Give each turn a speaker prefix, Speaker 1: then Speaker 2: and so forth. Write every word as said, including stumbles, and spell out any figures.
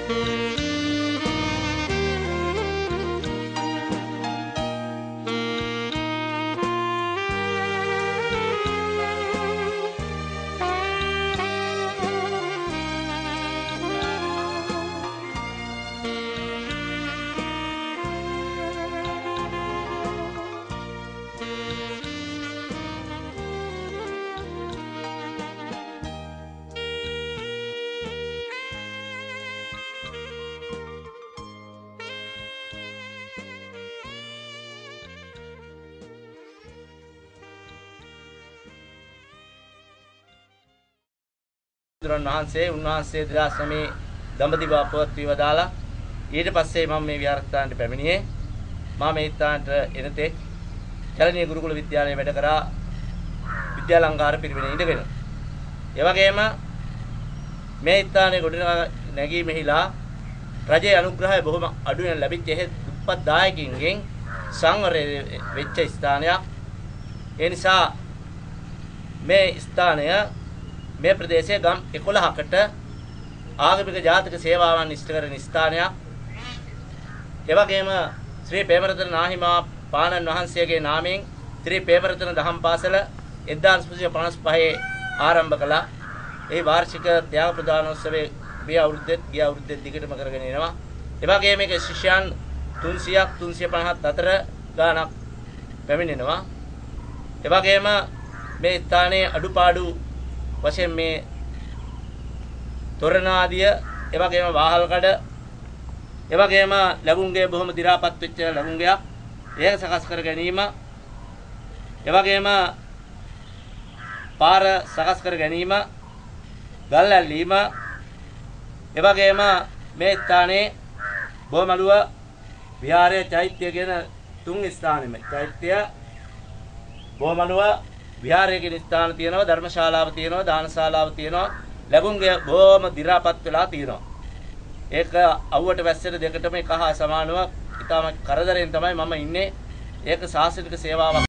Speaker 1: බුදුරන් වහන්සේ උන්වහන්සේ දෙදහස් නවයේ දඹදිව අපවත් වී වදාලා ඊට පස්සේ මම මේ විහාරස්ථානට පැමිණියේ මම මේ ස්ථානට එනතේ චලනීය ගුරුකුල විද්‍යාලයේ වැඩ කරා විද්‍යාලංකාර පිරිවෙනේ ඉඳගෙන ඒ වගේම මේ ස්ථානයේ ගොඩ නැගීමෙහිලා රජයේ අනුග්‍රහය බොහොම අඩුවෙන් ලැබිච්ච එහෙත් දුප්පත් දායකින්ගෙන් සංවරය වෙච්ච ස්ථානයක් ඒ නිසා මේ ස්ථානය මේ ප්‍රදේශයේ ගම් එකොළහකට ආගමික ජාතික සේවාවන් ඉෂ්ට කරන ස්ථානයක්. ඒ වගේම ශ්‍රී ප්‍රේමරතන නාහිමා පාණන් වහන්සේගේ නාමයෙන් ශ්‍රී ප්‍රේමරතන දහම් පාසල එක්දාස් නවසිය පනස් පහේ ආරම්භ කළා. ඒ වාර්ෂික ත්‍යාග ප්‍රදානෝත්සවයේ මේ අවුරුද්දෙත් ගිය අවුරුද්දෙත් දිගටම කරගෙන යනවා. ඒ වගේම මේක ශිෂ්‍යයන් තුන්සියයක් තුන්සිය පනහක් අතර ගාණක් පැමිණෙනවා. ඒ වගේම මේ ස්ථානයේ අඩුපාඩු වශයෙන් මේ තොරණ ආදිය ඒ වගේම වාහල් කඩ ඒ වගේම ලැබුම්ගේ බොහොම දි รา පත් වෙච්ච ලැබුම්ගයක් ඒක සකස් කර ගැනීම ඒ වගේම පාර සකස් කර ගැනීම ගල් ඇල්ලීම ඒ වගේම මේ ස්ථානයේ බොමළුව විහාරයේ චෛත්‍ය කියන තුන් ස්ථානෙම චෛත්‍ය බොමළුව විහාරයේ කියන ස්ථාන තියෙනවා ධර්මශාලාව තියෙනවා දානශාලාව තියෙනවා ලැබුම්ගේ බොහොම දි รา පත් වෙලා තියෙනවා ඒක අවුවට වැස්සට දෙකටම එක හා සමානව ඊටම කරදරෙන් තමයි මම ඉන්නේ ඒක සාසනික සේවාවක්